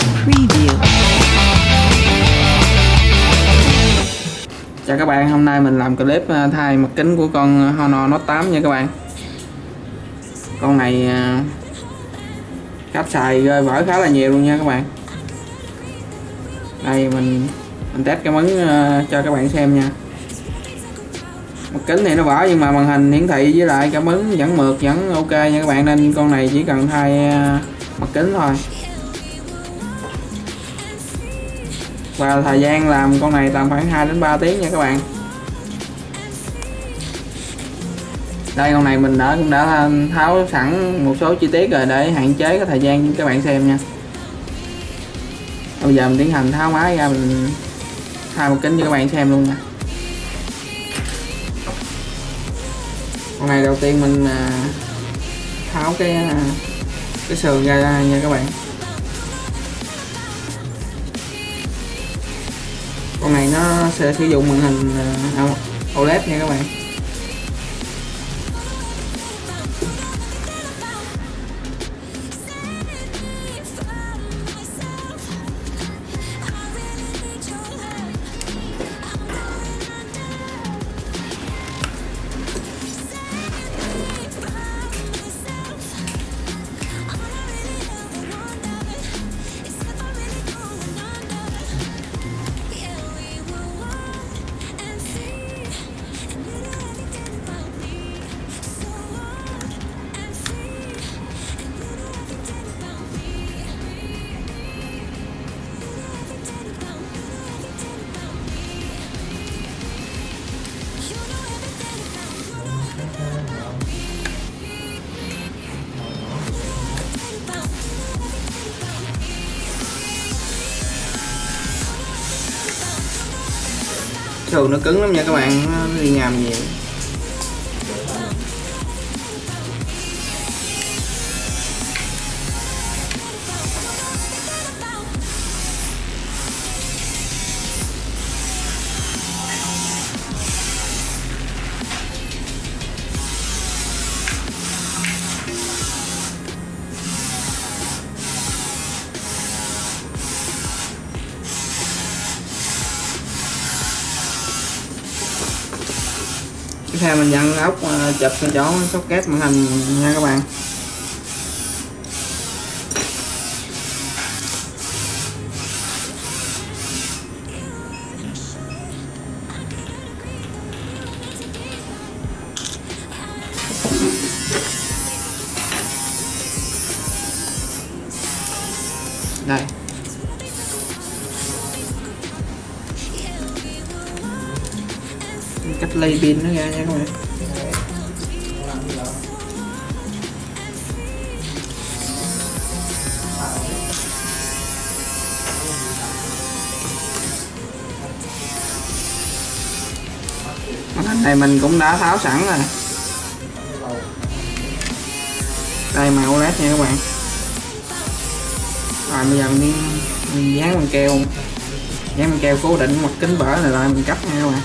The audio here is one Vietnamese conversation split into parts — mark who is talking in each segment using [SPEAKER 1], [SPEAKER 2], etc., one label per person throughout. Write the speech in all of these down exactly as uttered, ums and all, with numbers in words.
[SPEAKER 1] Preview.
[SPEAKER 2] Chào các bạn, hôm nay mình làm clip thay mặt kính của con Honor Note tám nha các bạn. Con này khách xài rơi vỡ khá là nhiều luôn nha các bạn. Đây mình mình test cái mấn cho các bạn xem nha. Mặt kính thì nó vỡ nhưng mà màn hình hiển thị với lại cái mấn vẫn mượt, vẫn ok nha các bạn, nên con này chỉ cần thay mặt kính thôi. Và thời gian làm con này tầm khoảng hai đến ba tiếng nha các bạn. Đây, con này mình đã cũng đã tháo sẵn một số chi tiết rồi để hạn chế cái thời gian cho các bạn xem nha. Bây giờ mình tiến hành tháo máy ra, mình thay một kính cho các bạn xem luôn nha. Con này đầu tiên mình tháo cái cái sườn ra nha các bạn. Con này nó sẽ sử dụng màn hình ô led nha các bạn. Sườn nó cứng lắm nha các bạn, nó đi ngàm nhiều. Tiếp theo mình dặn ốc chụp cái chỗ socket màn hình nha các bạn. Đây. Cách lay pin nó ra nha các bạn. Màn hình này mình cũng đã tháo sẵn rồi. Đây, màu ô led nha các bạn. Rồi bây giờ mình, mình dán bằng keo, dán bằng keo cố định mặt kính vỡ này lại mình cắt nha các bạn.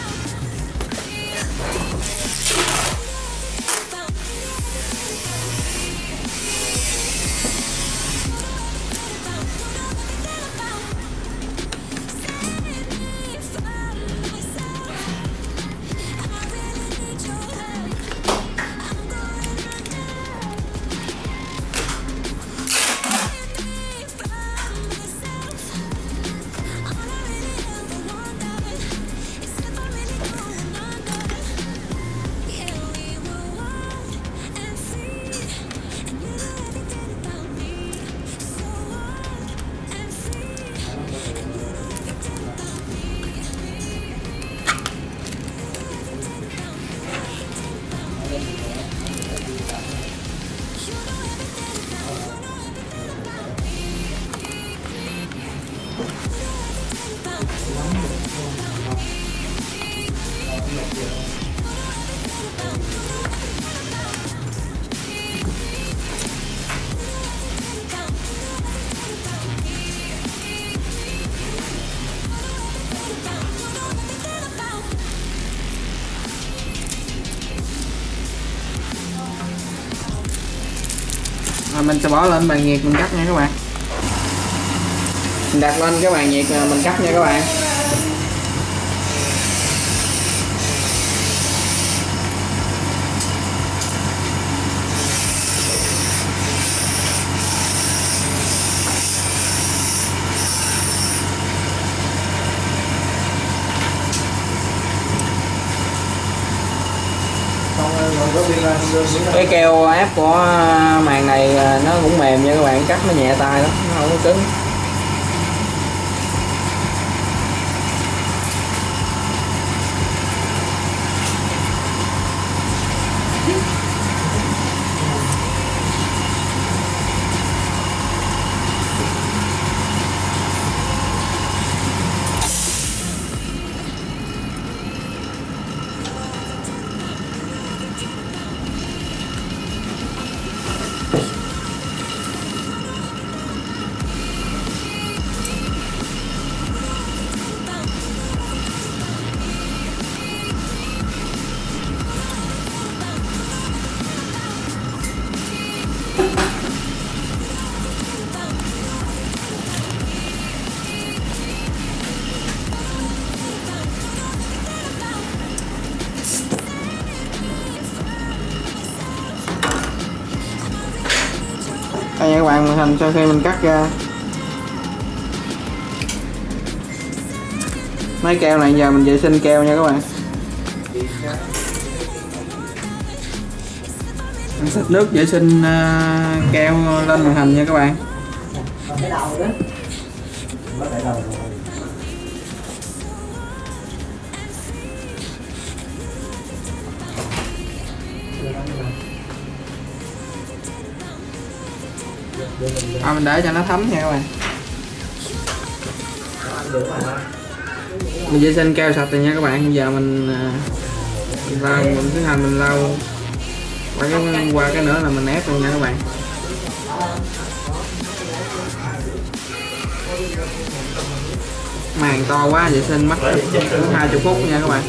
[SPEAKER 2] Rồi mình sẽ bỏ lên bàn nhiệt mình cắt nha các bạn. Mình đặt lên các bạn nhiệt mình cắt nha các bạn. Cái keo ép của màn này nó cũng mềm nha các bạn, cắt nó nhẹ tay lắm, nó không có cứng. Đây nha các bạn, màn hình sau khi mình cắt ra mấy keo này, giờ mình vệ sinh keo nha các bạn. Mình xịt nước vệ sinh uh, keo lên màn hình nha các bạn. À, mình để cho nó thấm nha các bạn. Mình vệ sinh keo sạch rồi nha các bạn. Bây giờ mình mình lau, mình tiến hành mình lau qua cái, qua cái nữa là mình ép luôn nha các bạn. Màn to quá vệ sinh mất hai mươi phút nha các bạn.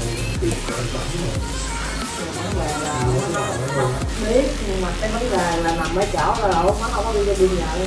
[SPEAKER 1] Biết, nhưng mà cái vấn đề là nằm ở chỗ là nó không có đi cho đi nhờ.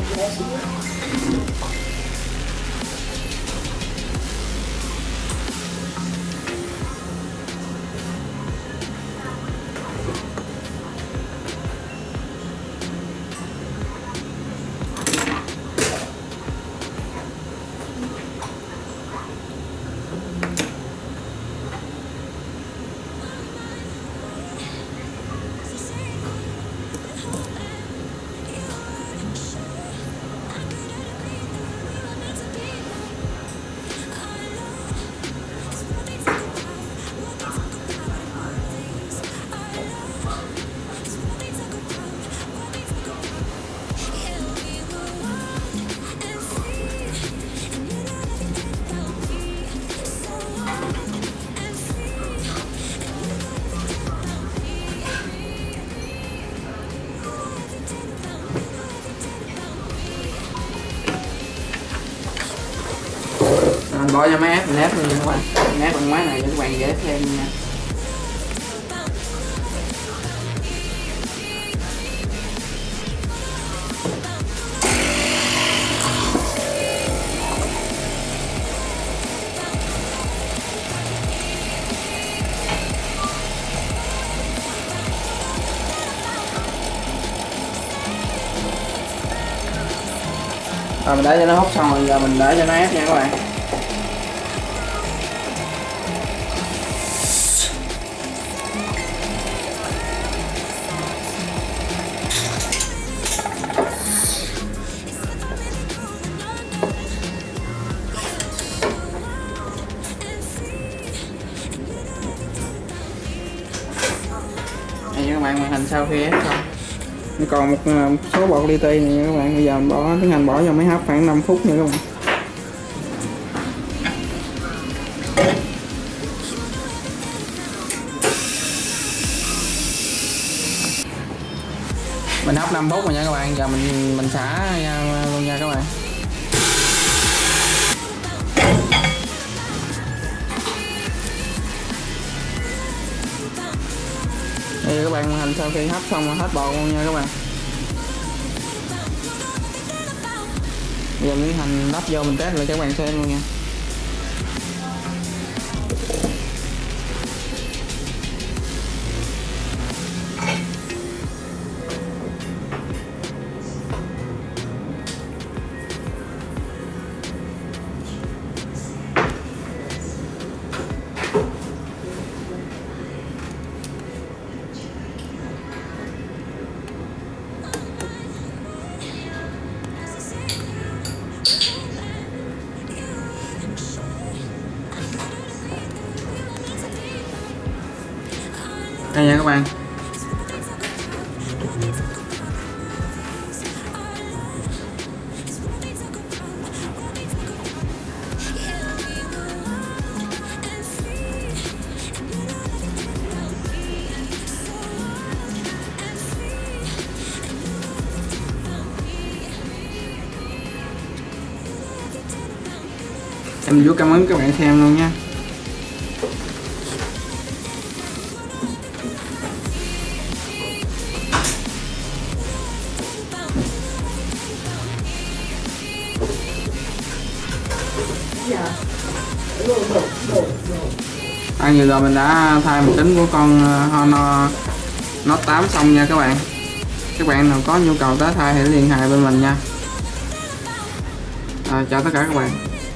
[SPEAKER 2] Mình bỏ cho máy ép, mình ép luôn nha các bạn. Mình ép bằng máy này cho các bạn dễ xem nha. Rồi mình để cho nó hút xong rồi, giờ mình để cho nó ép nha các bạn. Đây nha các bạn, màn hình sau khi ép xong còn một, một số bột li ti này nha các bạn. Bây giờ mình bỏ tiến hành bỏ vào máy hấp khoảng năm phút nha các bạn. Mình hấp năm phút rồi nha các bạn. Giờ mình mình xả ra luôn nha các bạn. Đây các bạn, màn hình sau khi hấp xong hết bột luôn nha các bạn. giờ miếng hành lắp vô mình test lại cho các bạn xem luôn nha. Đây nha các bạn. Em vô cảm ơn các bạn xem luôn nha. À, vừa rồi mình đã thay một kính của con Honor Note tám xong nha các bạn. Các bạn nào có nhu cầu tới thay hãy liên hệ bên mình nha. À, chào tất cả các bạn.